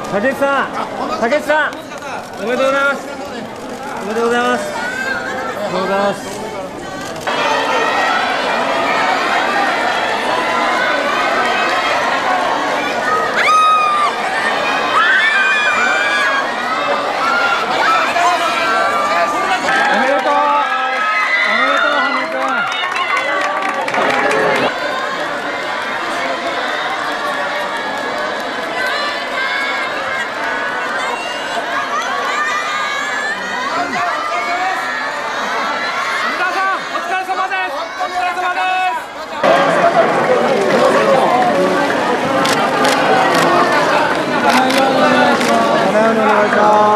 竹内さん、竹内さん、おめでとうございます。おめでとうございます。おめでとうございます。お願いします。